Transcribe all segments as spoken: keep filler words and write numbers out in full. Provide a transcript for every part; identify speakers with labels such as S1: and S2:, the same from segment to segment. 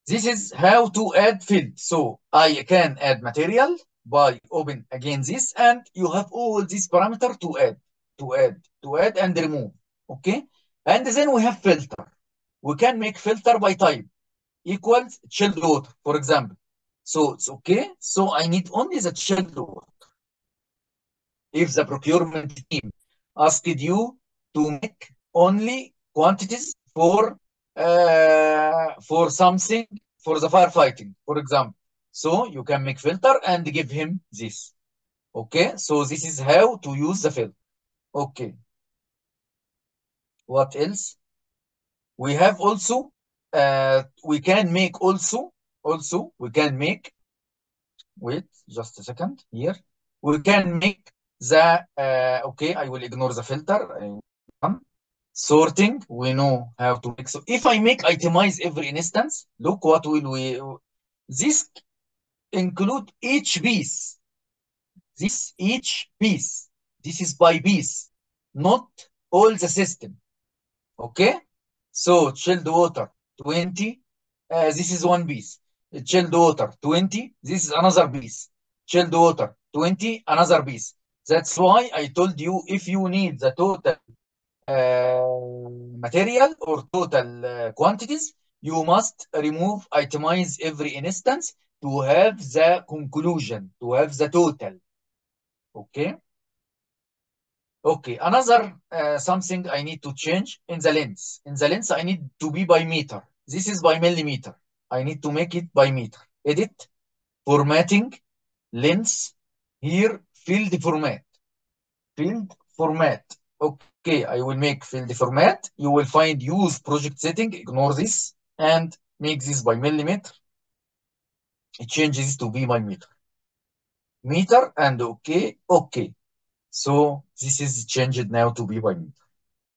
S1: This is how to add field. So I can add material by open again this, and you have all these parameters to add, to add, to add and remove. Okay. And then we have filter. We can make filter by type equals chilled water, for example. So it's okay. So I need only the chilled water. If the procurement team asked you to make only quantities for uh, for something for the firefighting, for example, so you can make filter and give him this. Okay, so this is how to use the filter. Okay, what else? We have also uh, we can make also also we can make wait just a second here. We can make the uh, okay. I will ignore the filter. I, sorting, we know how to make. So if I make itemize every instance, look what will we. This include each piece. This each piece. This is by piece, not all the system. Okay. So chilled water twenty. Uh, this is one piece. Chilled water twenty. This is another piece. Chilled water twenty. Another piece. That's why I told you if you need the total uh, material or total uh, quantities, you must remove itemize every instance to have the conclusion, to have the total. Okay. Okay. Another uh, something I need to change in the lens. In the lens, I need to be by meter. This is by millimeter. I need to make it by meter. Edit, formatting, lens, here, field format. Field format. Okay, I will make field format. You will find use project setting. Ignore this and make this by millimeter. It changes to be by meter. Meter and okay, okay. So this is changed now to be by meter.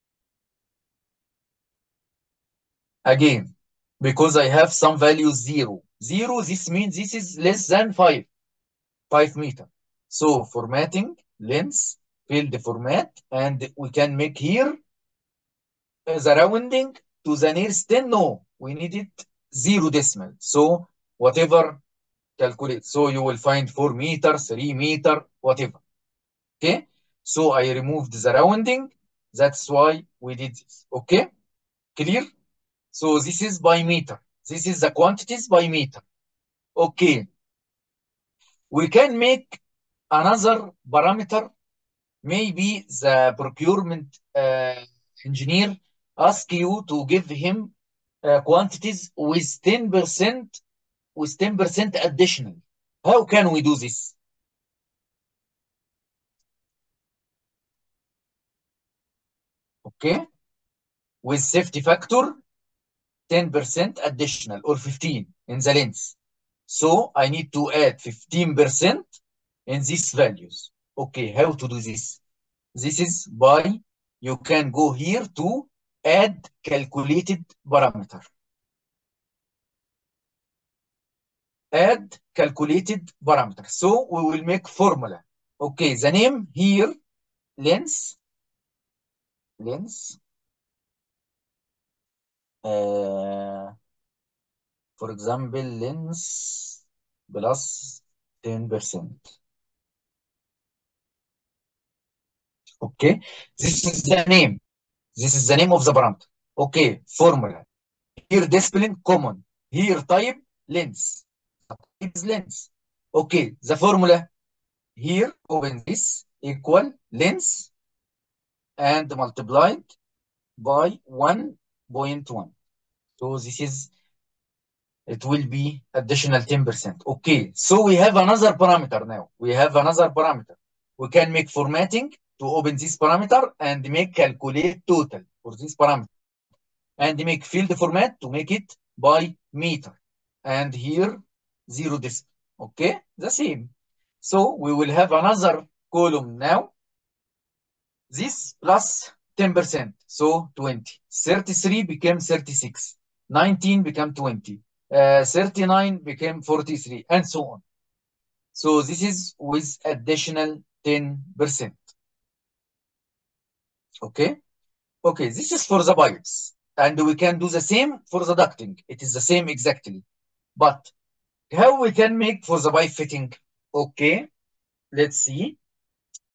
S1: Again, because I have some value zero. Zero, this means this is less than five. Five meter. So formatting, lens, field format, and we can make here the rounding to the nearest ten. No, we need it zero decimal. So whatever calculate. So you will find four meter, three meter, whatever. Okay. So I removed the rounding. That's why we did this. Okay. Clear? So this is by meter. This is the quantities by meter. Okay. We can make another parameter. Maybe the procurement uh, engineer ask you to give him uh, quantities with ten percent with ten percent additional. How can we do this? Okay. With safety factor ten percent additional or fifteen in the lens. So I need to add fifteen percent in these values. Okay, how to do this? This is by, you can go here to add calculated parameter. Add calculated parameter. So we will make formula. Okay, the name here, lens, lens, uh, for example, lens plus ten percent. Okay, this is the name. This is the name of the parameter. Okay, formula. Here discipline common. Here type lens. Type is lens. Okay, the formula here open this equal lens and multiplied by one point one. So this is, it will be additional ten percent. Okay, so we have another parameter now. We have another parameter. We can make formatting to open this parameter and make calculate total for this parameter. And make field format to make it by meter. And here, zero decimal. Okay, the same. So we will have another column now. This plus ten percent. So twenty. thirty-three became thirty-six. nineteen became twenty. Uh, thirty-nine became forty-three, and so on. So this is with additional ten percent. Okay. Okay, this is for the pipes. And we can do the same for the ducting. It is the same exactly. But how we can make for the pipe fitting? Okay, let's see.